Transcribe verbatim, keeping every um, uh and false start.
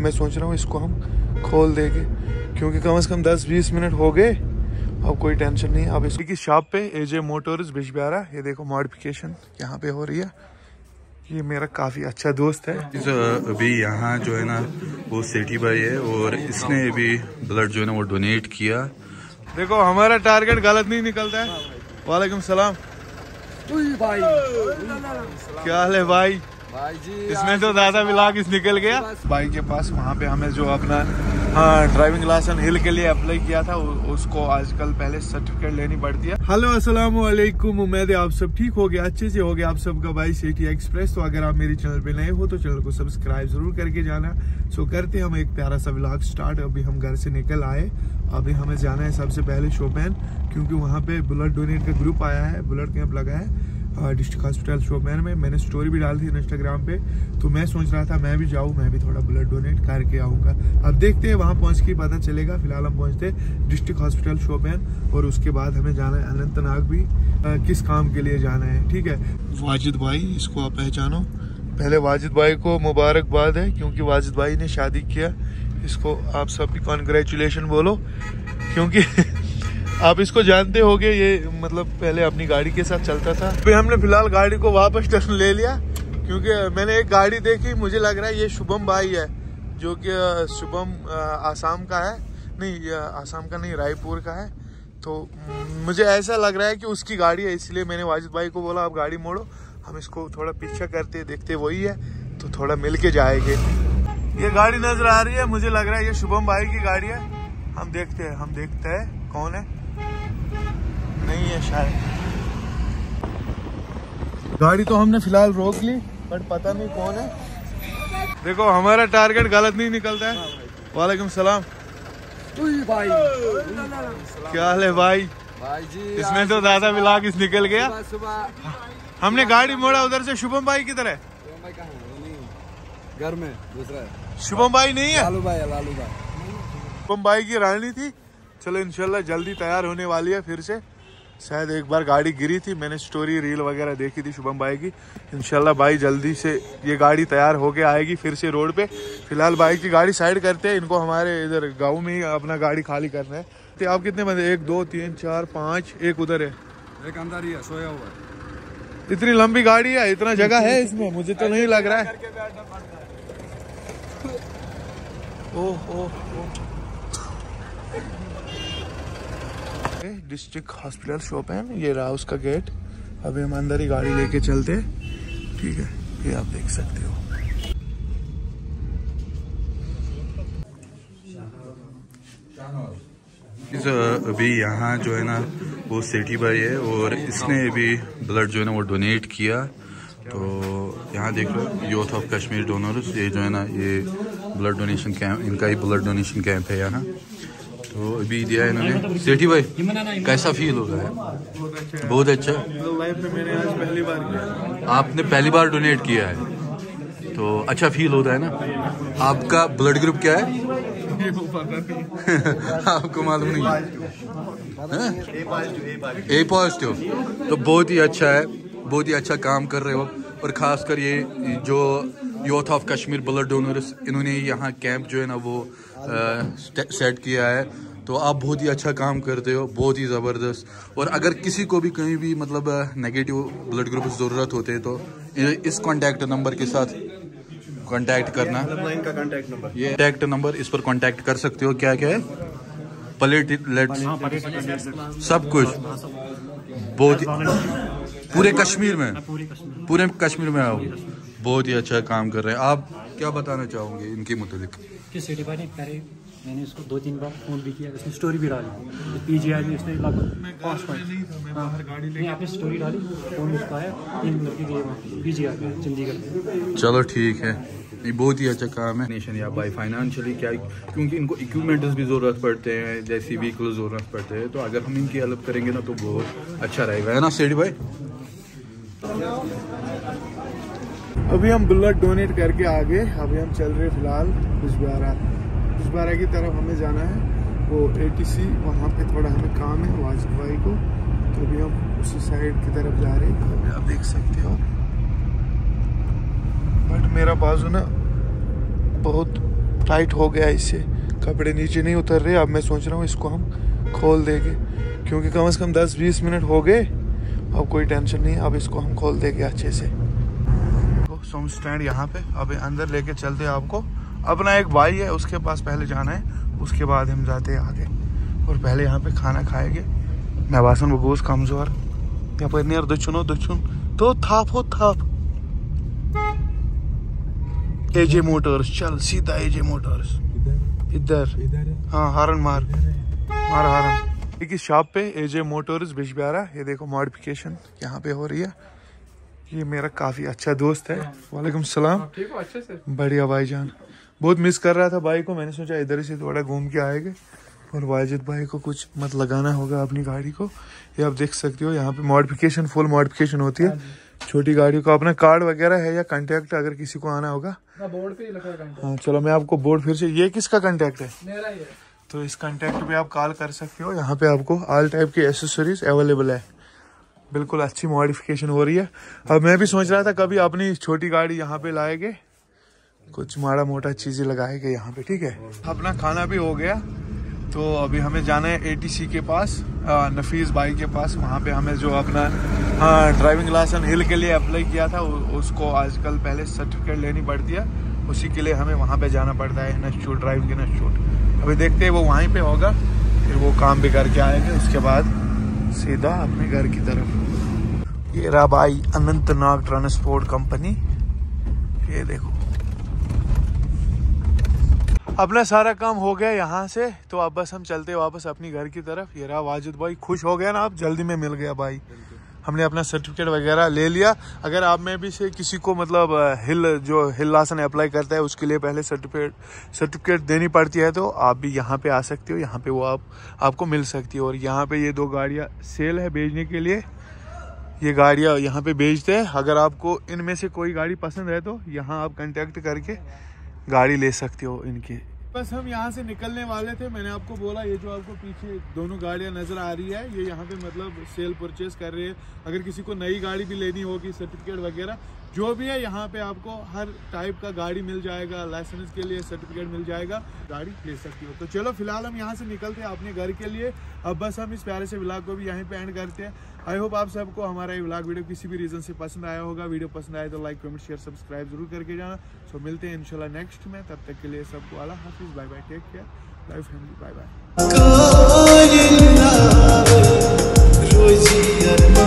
मैं सोच रहा हूँ इसको हम खोल देंगे, क्योंकि कम से कम दस बीस मिनट हो गए। अब कोई टेंशन नहीं। अब इसकी शॉप पे एजे मोटर्स बिजबिहारा, ये देखो मॉडिफिकेशन यहाँ पे हो रही है। ये मेरा काफ़ी अच्छा दोस्त है। अभी यहाँ जो है ना वो सेठी भाई है और इसने अभी ब्लड जो है ना वो डोनेट किया। देखो हमारा टारगेट गलत नहीं निकलता है। वालेकुम सलाम भाई, क्या हाल है भाई? भाई जी इसमें तो दादा व्लॉग इस निकल गया। भाई के पास वहाँ पे हमें जो अपना हाँ ड्राइविंग लाइसेंस हिल के लिए अप्लाई किया था, उसको आजकल पहले सर्टिफिकेट लेनी पड़ती है। हेलो अस्सलाम वालेकुम, उम्मीद है आप सब ठीक हो गया, अच्छे से हो गया आप सबका भाई सिटी एक्सप्रेस। तो अगर आप मेरे चैनल पे नए हो तो चैनल को सब्सक्राइब जरूर करके जाना। सो करते हम एक प्यारा सा व्लॉग स्टार्ट। अभी हम घर से निकल आए, अभी हमें जाना है सबसे पहले शोपियां, क्योंकि वहाँ पे ब्लड डोनेट का ग्रुप आया है, ब्लड कैंप लगा है डिस्ट्रिक्ट हॉस्पिटल शोपियां में। मैंने स्टोरी भी डाली थी इंस्टाग्राम पे, तो मैं सोच रहा था मैं भी जाऊँ, मैं भी थोड़ा ब्लड डोनेट करके आऊँगा। अब देखते हैं वहाँ पहुँच के पता चलेगा। फिलहाल हम पहुँचते डिस्ट्रिक्ट हॉस्पिटल शोपियां और उसके बाद हमें जाना है अनंतनाग भी। आ, किस काम के लिए जाना है, ठीक है। वाजिद भाई, इसको आप पहचानो। पहले वाजिद भाई को मुबारकबाद है, क्योंकि वाजिद भाई ने शादी किया। इसको आप सब भी कॉन्ग्रेचुलेशन बोलो, क्योंकि आप इसको जानते होगे, ये मतलब पहले अपनी गाड़ी के साथ चलता था। फिर हमने फिलहाल गाड़ी को वापस टर्न ले लिया, क्योंकि मैंने एक गाड़ी देखी, मुझे लग रहा है ये शुभम भाई है, जो कि शुभम आसाम का है, नहीं आसाम का नहीं, रायपुर का है। तो मुझे ऐसा लग रहा है कि उसकी गाड़ी है, इसलिए मैंने वाजिद भाई को बोला आप गाड़ी मोड़ो, हम इसको थोड़ा पीछा करते देखते वही है, तो थोड़ा मिल के जाएंगे। ये गाड़ी नजर आ रही है, मुझे लग रहा है ये शुभम भाई की गाड़ी है। हम देखते हैं हम देखते हैं कौन है, नहीं है शायद। गाड़ी तो हमने फिलहाल रोक ली, बट पता नहीं कौन है। देखो हमारा टारगेट गलत नहीं निकलता है। वालेकुम सलाम भाई, क्या हाल है भाई? भाई जी इसमें तो दादा व्लॉग इस निकल गया। सुबह हमने गाड़ी मोड़ा उधर से शुभम भाई की तरह। शुभम भाई कहाँ है? नहीं, घर में दूसरा है। शुभम भाई नहीं है, लालू भाई है, लालू भाई। शुभम भाई की रानी थी। चलो इंशाल्लाह जल्दी तैयार होने वाली है फिर से। शायद एक बार गाड़ी गिरी थी, मैंने स्टोरी रील वगैरह देखी थी शुभम भाई की। इंशाल्लाह भाई जल्दी से ये गाड़ी तैयार होके आएगी फिर से रोड पे। फिलहाल भाई की गाड़ी साइड करते हैं, इनको हमारे इधर गांव में ही अपना गाड़ी खाली करना है। तो आप कितने बंदे? एक दो तीन चार पाँच, एक उधर है, एक अंदर ही है, सोया हुआ है। इतनी लंबी गाड़ी है, इतना जगह है इसमें? मुझे तो नहीं लग रहा है। Oh oh district hospital Shopian, ये रहा उसका गेट। अभी हम अंदर ही गाड़ी लेके चलते, ठीक है। ये आप देख सकते हो। अभी यहाँ जो है ना वो सेठी भाई है और इसने अभी ब्लड जो है ना वो डोनेट किया। तो यहाँ देख लो यूथ ऑफ कश्मीर डोनर्स, ये जो है ना ये ब्लड डोनेशन कैंप, इनका ही ब्लड डोनेशन कैंप है यहाँ। तो अभी दिया है इन्होंने। सेठी भाई कैसा फील हो रहा है? बहुत अच्छा। लाइफ में मैंने आज पहली बार किया। आपने पहली बार डोनेट किया है, तो अच्छा फील होता है ना। आपका ब्लड ग्रुप क्या है? आपको मालूम नहीं है? A positive. तो बहुत ही अच्छा है, बहुत ही अच्छा काम कर रहे हो। और खासकर ये जो youth of Kashmir blood donors, इन्होंने यहाँ कैंप जो है ना वो सेट किया है। तो आप बहुत ही अच्छा काम करते हो, बहुत ही ज़बरदस्त। और अगर किसी को भी कहीं भी मतलब नेगेटिव ब्लड ग्रुप की ज़रूरत होते है तो इस कॉन्टैक्ट नंबर के साथ कांटेक्ट करना। का कांटेक्ट नंबर, ये कांटेक्ट नंबर, इस पर कांटेक्ट कर सकते हो। क्या क्या है? प्लेटलेट्स, सब कुछ। बहुत ही पूरे कश्मीर में, पूरे कश्मीर में आओ। बहुत ही अच्छा काम कर रहे हैं। आप क्या बताना चाहोगे इनके मुताबिक? सिटी भाई ने पहले मैंने इसको दो तीन बार फोन भी किया, इसने स्टोरी भी डाली। पीजीआई में इसने लगभग पाँच मिनट नहीं आपने स्टोरी डाली, फोन उसका है, तीन मिनट की गई पीजीआई में चंडीगढ़ में। चलो ठीक है, ये बहुत ही अच्छा काम है। नेशन या बाई फाइनेंशियली क्या, क्योंकि इनको इक्विपमेंट्स भी ज़रूरत पड़ते हैं, जैसी व्हीकल ज़रूरत पड़ते हैं। तो अगर हम इनकी हेल्प करेंगे ना तो बहुत अच्छा रहेगा, है ना सेठी भाई? अभी हम ब्लड डोनेट करके आ गए। अभी हम चल रहे फिलहाल बिजबिहारा बिजबिहारा की तरफ हमें जाना है। वो एटीसी, वहाँ पे थोड़ा हमें काम है वाजिद भाई को, तो अभी हम उसी साइड की तरफ जा रहे हैं। अभी आप देख सकते हो, बट मेरा बाजू ना बहुत टाइट हो गया इससे, कपड़े नीचे नहीं उतर रहे। अब मैं सोच रहा हूँ इसको हम खोल देंगे, क्योंकि कम से कम दस बीस मिनट हो गए। अब कोई टेंशन नहीं, अब इसको हम खोल देंगे अच्छे से। तो सोम स्टैंड यहाँ पे, अब अंदर लेके चलते हैं आपको। अपना एक भाई है, उसके पास पहले जाना है, उसके बाद हम जाते हैं आगे। और पहले यहाँ पे खाना खाएंगे। मैं बासन बगोस कमजोर यप दचुनो दचुन तो थाप हो थाप। एजे मोटर्स, चल सीधा एजे मोटर्स। इधर हाँ, हारन मार मार हारन। एक शॉप पे एजे मोटर्स बिजबियारा। ये देखो मॉडिफिकेशन यहाँ पे हो रही है। ये मेरा काफी अच्छा दोस्त है। वालेकुम सलाम। ठीक हो अच्छे से? बढ़िया भाईजान, बहुत मिस कर रहा था भाई को। मैंने सोचा इधर से थोड़ा घूम के आएंगे। और वाजिद भाई को कुछ मत लगाना होगा अपनी गाड़ी को। ये आप देख सकते हो यहाँ पे मॉडिफिकेशन, फुल मॉडिफिकेशन होती है छोटी गाड़ियों का। अपना कार्ड वगैरह है या कांटेक्ट अगर किसी को आना होगा? बोर्ड पे ही लिखा है। हाँ चलो मैं आपको बोर्ड फिर से। ये किसका कांटेक्ट है? मेरा ही है। तो इस कांटेक्ट पे आप कॉल कर सकते हो। यहाँ पे आपको ऑल टाइप की एसेसरीज अवेलेबल है। बिल्कुल अच्छी मॉडिफिकेशन हो रही है। अब मैं भी सोच रहा था कभी अपनी छोटी गाड़ी यहाँ पे लाएंगे, कुछ माड़ा मोटा चीजें लगाएंगे यहाँ पे। ठीक है, अपना खाना भी हो गया। तो अभी हमें जाना है एटीसी के पास, आ, नफीस भाई के पास। वहाँ पे हमें जो अपना हाँ ड्राइविंग लाइसेंस हिल के लिए अप्लाई किया था, उसको आजकल पहले सर्टिफिकेट लेनी पड़ती है। उसी के लिए हमें वहाँ पे जाना पड़ता है, इंस्टीट्यूट, ड्राइविंग इंस्टीट्यूट। अभी देखते हैं वो वहीं पे होगा, फिर वो काम भी करके आएंगे। उसके बाद सीधा अपने घर की तरफ। ये रहा भाई अनंतनाग ट्रांसपोर्ट कंपनी। ये देखो अपना सारा काम हो गया यहाँ से। तो अब बस हम चलते हैं वापस अपनी घर की तरफ। ये रहा वाजिद भाई, खुश हो गया ना आप? जल्दी में मिल गया भाई, हमने अपना सर्टिफिकेट वगैरह ले लिया। अगर आप में भी से किसी को मतलब हिल जो हिल लाइसेंस अप्लाई करता है, उसके लिए पहले सर्टिफिकेट सर्टिफिकेट देनी पड़ती है। तो आप भी यहाँ पे आ सकते हो, यहाँ पे वो आप आपको मिल सकती है। और यहाँ पे ये दो गाड़ियाँ सेल है बेचने के लिए। ये गाड़ियाँ यहाँ पे बेचते हैं। अगर आपको इनमें से कोई गाड़ी पसंद है तो यहाँ आप कांटेक्ट करके गाड़ी ले सकते हो इनकी। बस हम यहाँ से निकलने वाले थे। मैंने आपको बोला ये जो आपको पीछे दोनों गाड़ियाँ नजर आ रही है, ये यहाँ पे मतलब सेल परचेज कर रहे हैं। अगर किसी को नई गाड़ी भी लेनी होगी, सर्टिफिकेट वगैरह जो भी है, यहाँ पे आपको हर टाइप का गाड़ी मिल जाएगा। लाइसेंस के लिए सर्टिफिकेट मिल जाएगा, गाड़ी ले सकती हो। तो चलो फिलहाल हम यहाँ से निकलते हैं अपने घर के लिए। अब बस हम इस प्यारे से व्लॉग को भी यहीं पे एंड करते हैं। आई होप आप सबको हमारा ये व्लॉग वीडियो किसी भी रीजन से पसंद आया होगा। वीडियो पसंद आए तो लाइक, कमेंट, शेयर, सब्सक्राइब जरूर करके जाना। सो मिलते हैं इंशाल्लाह नेक्स्ट में। तब तक के लिए सबको अल्लाह हाफिज, bye bye, take care, bye family, bye bye.